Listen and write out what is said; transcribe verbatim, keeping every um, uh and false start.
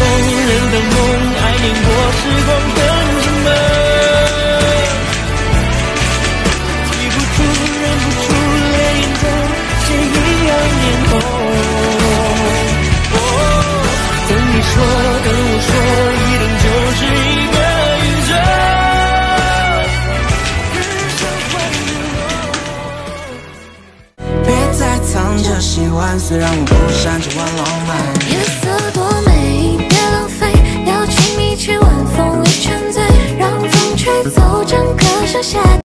动人的梦，爱碾过时光更什么？记不住，认不出，泪眼中谁一样脸红。哦，等你说，等我说，一定就是一个宇宙。 别再藏着喜欢，虽然我不擅长玩浪漫。